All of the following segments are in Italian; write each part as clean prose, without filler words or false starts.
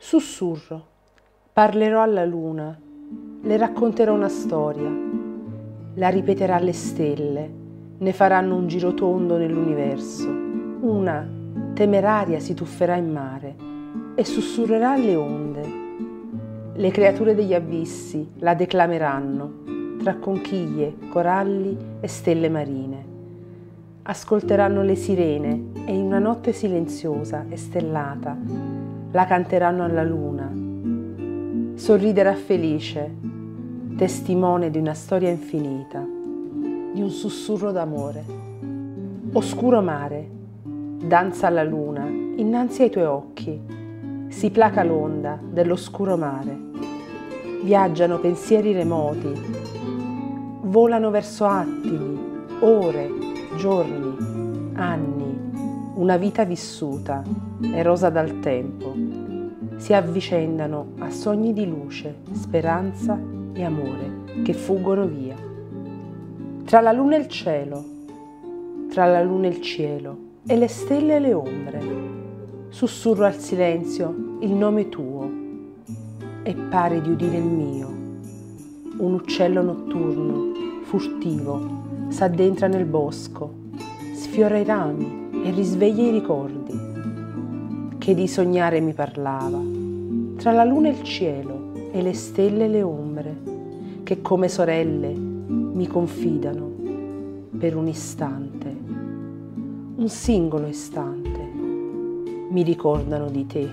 Sussurro, parlerò alla luna, le racconterò una storia, la ripeterà alle stelle, ne faranno un giro tondo nell'universo. Una, temeraria, si tufferà in mare e sussurrerà alle onde. Le creature degli abissi la declameranno tra conchiglie, coralli e stelle marine. Ascolteranno le sirene e in una notte silenziosa e stellata la canteranno alla luna. Sorriderà felice, testimone di una storia infinita, di un sussurro d'amore. Oscuro mare, danza la luna innanzi ai tuoi occhi, si placa l'onda dell'oscuro mare. Viaggiano pensieri remoti, volano verso attimi, ore, giorni, anni, una vita vissuta, erosa dal tempo. Si avvicendano a sogni di luce, speranza e amore che fuggono via. Tra la luna e il cielo, tra la luna e il cielo, e le stelle e le ombre, sussurro al silenzio il nome tuo e pare di udire il mio. Un uccello notturno, furtivo, s'addentra nel bosco, sfiora i rami e risveglia i ricordi. Che di sognare mi parlava, tra la luna e il cielo e le stelle e le ombre, che come sorelle mi confidano per un istante, un singolo istante, mi ricordano di te.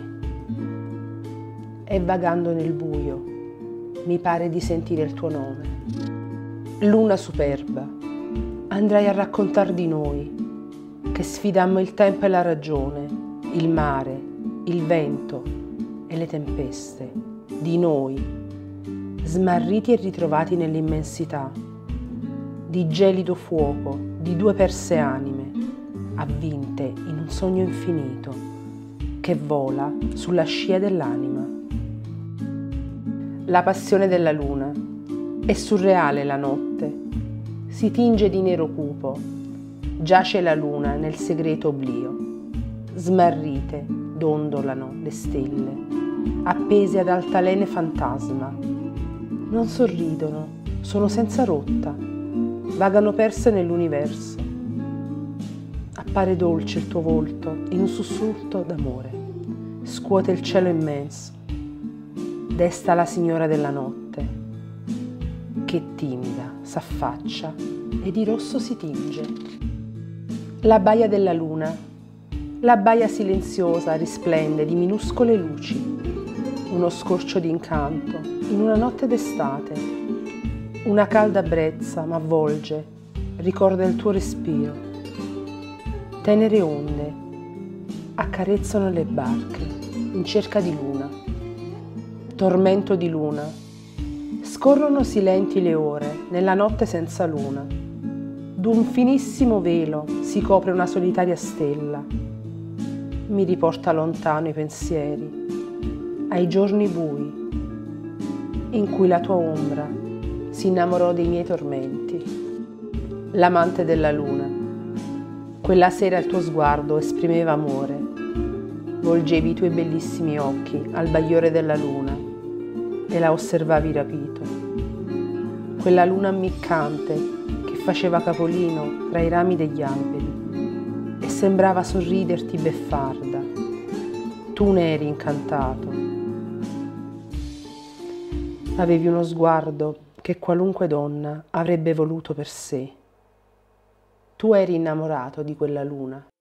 E vagando nel buio mi pare di sentire il tuo nome. Luna superba, andrai a raccontar di noi, che sfidammo il tempo e la ragione, il mare, il vento e le tempeste, di noi, smarriti e ritrovati nell'immensità, di gelido fuoco, di due perse anime, avvinte in un sogno infinito, che vola sulla scia dell'anima. La passione della luna, è surreale la notte, si tinge di nero cupo, giace la luna nel segreto oblio, smarrite dondolano le stelle, appese ad altalene fantasma. Non sorridono, sono senza rotta, vagano perse nell'universo. Appare dolce il tuo volto in un sussulto d'amore, scuote il cielo immenso, desta la signora della notte, che timida s'affaccia e di rosso si tinge. La baia della luna, la baia silenziosa risplende di minuscole luci, uno scorcio d'incanto in una notte d'estate, una calda brezza m'avvolge, ricorda il tuo respiro. Tenere onde accarezzano le barche in cerca di luna, tormento di luna, scorrono silenti le ore nella notte senza luna. D'un finissimo velo si copre una solitaria stella, mi riporta lontano i pensieri, ai giorni bui, in cui la tua ombra si innamorò dei miei tormenti. L'amante della luna, quella sera il tuo sguardo esprimeva amore, volgevi i tuoi bellissimi occhi al bagliore della luna e la osservavi rapito. Quella luna ammiccante faceva capolino tra i rami degli alberi e sembrava sorriderti beffarda. Tu ne eri incantato. Avevi uno sguardo che qualunque donna avrebbe voluto per sé. Tu eri innamorato di quella luna.